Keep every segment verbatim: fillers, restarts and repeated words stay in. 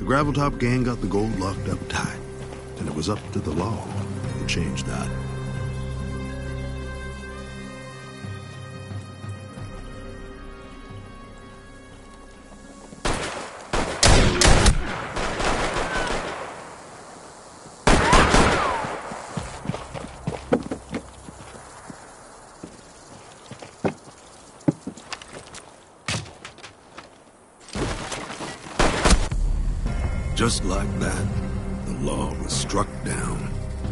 Graveltop gang got the gold locked up tight, and it was up to the law to change that. Just like that, the law was struck down.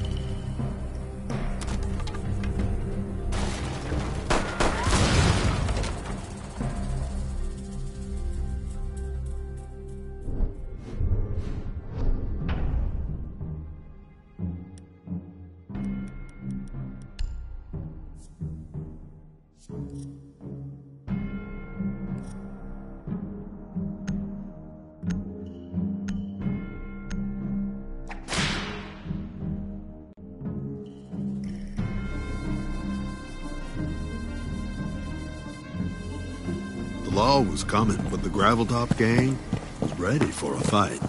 The law was coming, but the Graveltop gang was ready for a fight.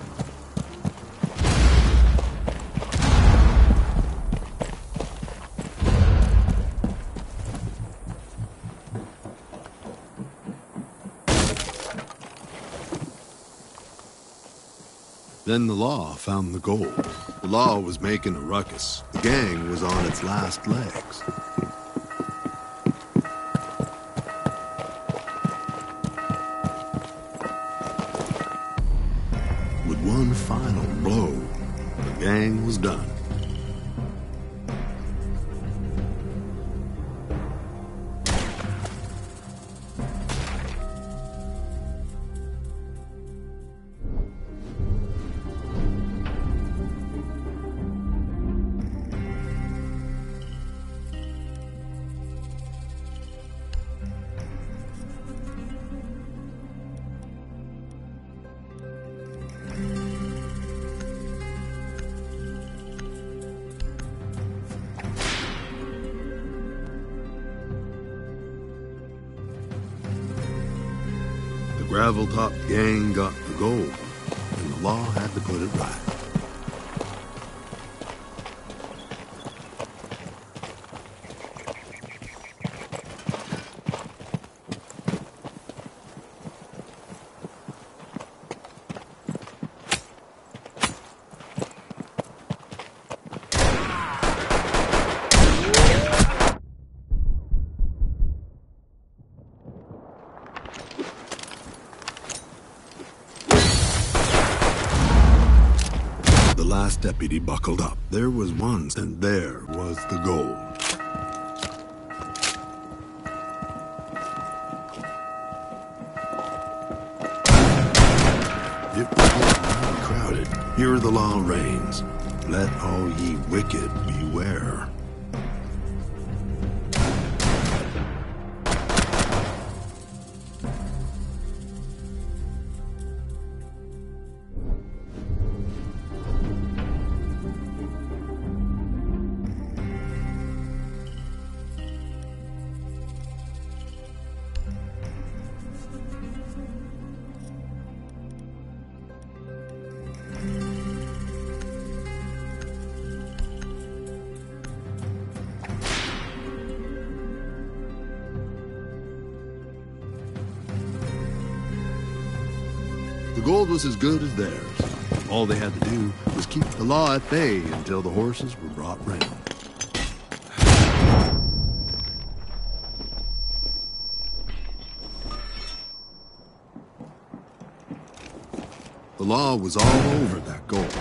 Then the law found the gold. The law was making a ruckus. The gang was on its last legs. With one final blow, the gang was done. The Graveltop gang got the gold, and the law had to put it right. The last deputy buckled up. There was one, and there was the gold. It was getting crowded. Here the law reigns. Let all ye wicked beware. The gold was as good as theirs. All they had to do was keep the law at bay until the horses were brought round. The law was all over that gold.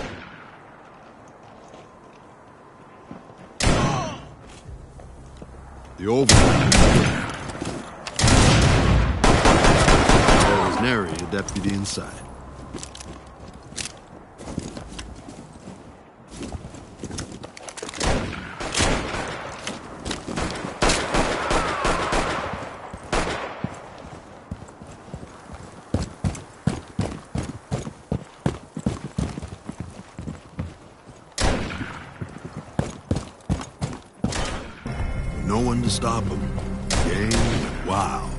The overlord. There was nary a deputy in sight. No one to stop him. Gang went wild.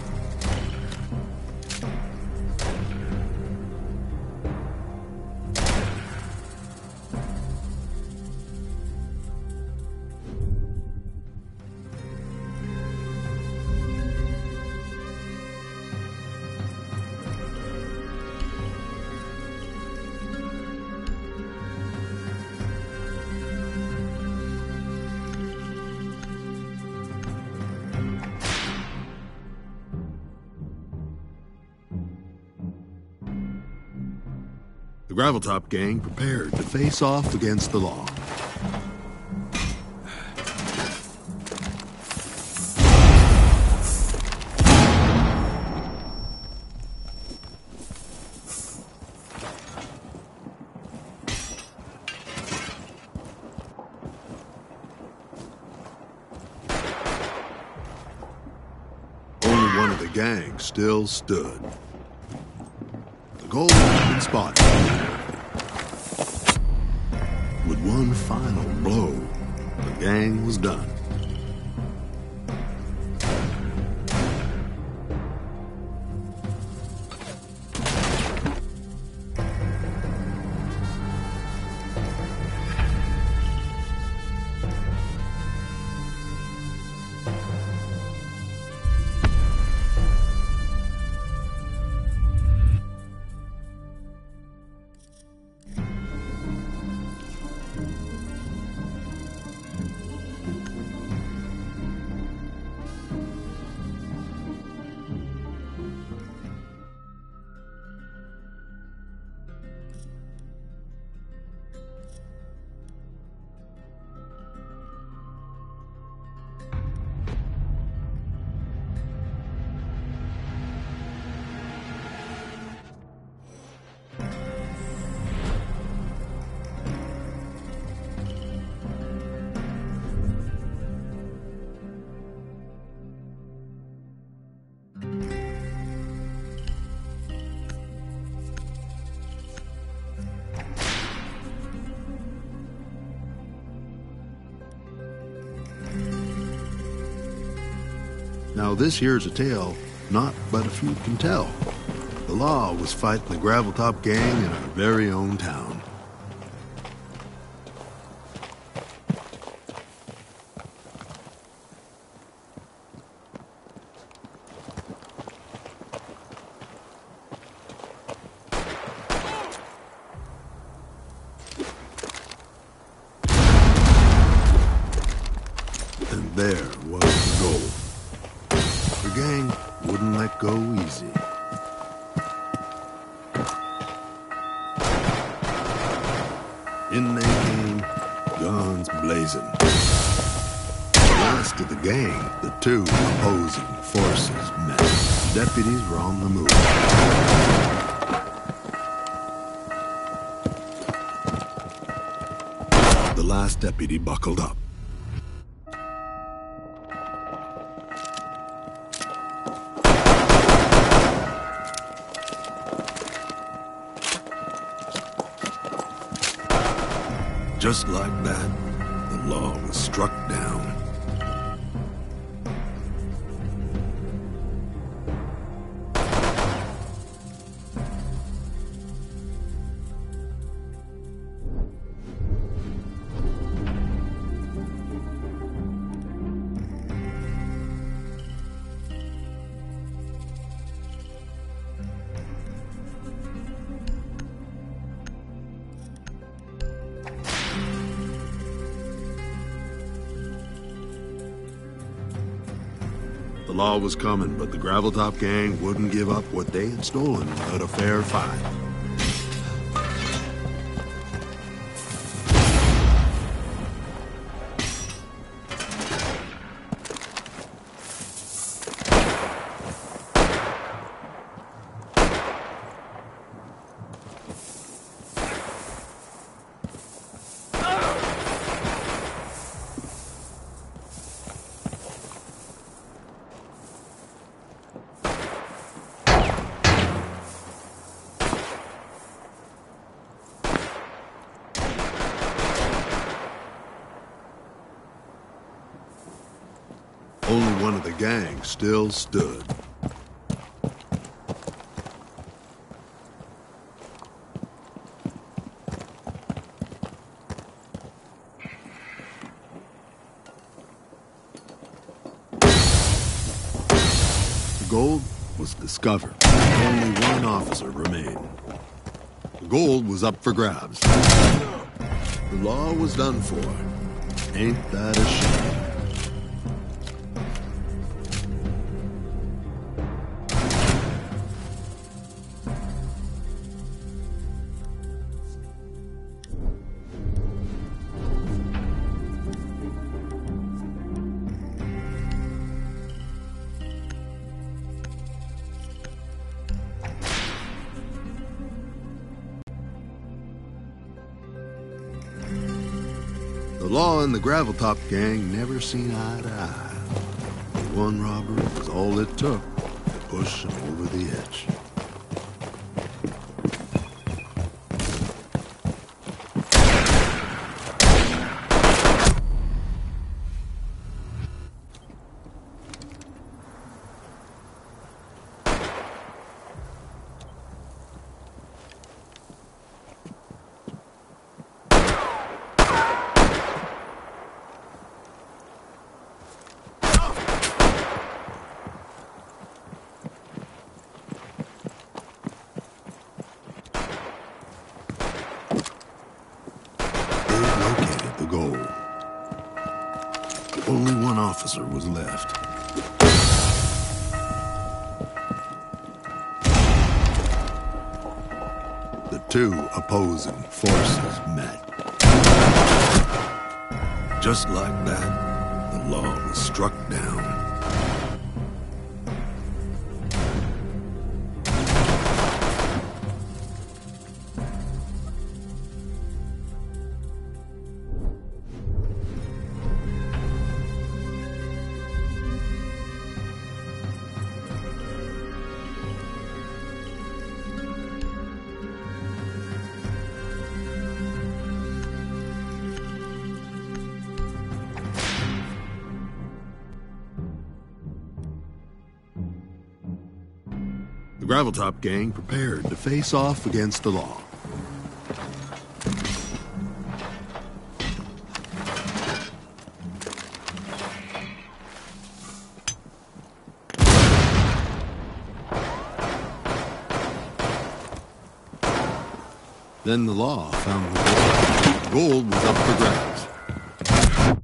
Graveltop gang prepared to face off against the law. Only one of the gang still stood. The gold had been spotted. With one final blow, the gang was done. Now this here's a tale not but a few can tell. The law was fighting the Graveltop gang in our very own town. And there was the goal. The gang wouldn't let go easy. In they came, guns blazing. The last of the gang, the two opposing forces met. Deputies were on the move. The last deputy buckled up. Just like that, the law was struck down. The law was coming, but the Graveltop gang wouldn't give up what they had stolen without a fair fight. Only one of the gang still stood. The gold was discovered. Only one officer remained. The gold was up for grabs. The law was done for. Ain't that a shame? law and the Graveltop gang never seen eye to eye. But one robbery was all it took to push them over the edge. The gold. Only one officer was left. The two opposing forces met. Just like that, the law was struck down. The Graveltop gang prepared to face off against the law. Then the law found the gold. Gold was up for grabs.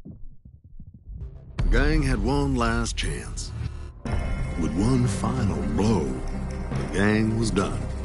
The gang had one last chance. With one final blow, the gang was done.